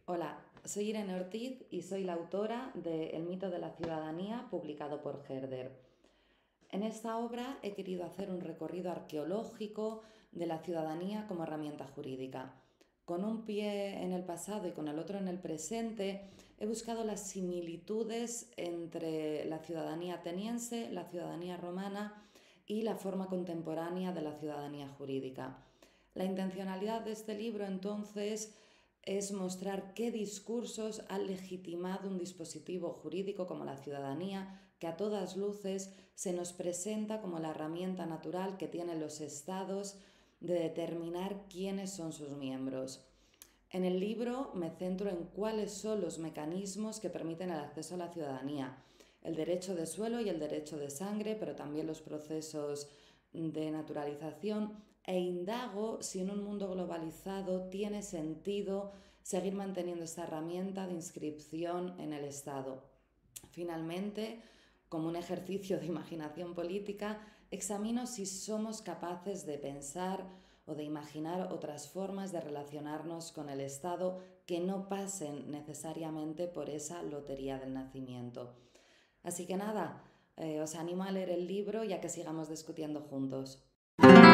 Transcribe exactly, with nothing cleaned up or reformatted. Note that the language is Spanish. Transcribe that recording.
Hola, soy Irene Ortiz y soy la autora de El mito de la ciudadanía, publicado por Herder. En esta obra he querido hacer un recorrido arqueológico de la ciudadanía como herramienta jurídica. Con un pie en el pasado y con el otro en el presente, he buscado las similitudes entre la ciudadanía ateniense, la ciudadanía romana y la forma contemporánea de la ciudadanía jurídica. La intencionalidad de este libro, entonces, es mostrar qué discursos han legitimado un dispositivo jurídico como la ciudadanía, que a todas luces se nos presenta como la herramienta natural que tienen los estados de determinar quiénes son sus miembros. En el libro me centro en cuáles son los mecanismos que permiten el acceso a la ciudadanía, el derecho de suelo y el derecho de sangre, pero también los procesos de naturalización, e indago si en un mundo globalizado tiene sentido seguir manteniendo esta herramienta de inscripción en el Estado. Finalmente, como un ejercicio de imaginación política, examino si somos capaces de pensar o de imaginar otras formas de relacionarnos con el Estado que no pasen necesariamente por esa lotería del nacimiento. Así que nada, eh, os animo a leer el libro y a que sigamos discutiendo juntos.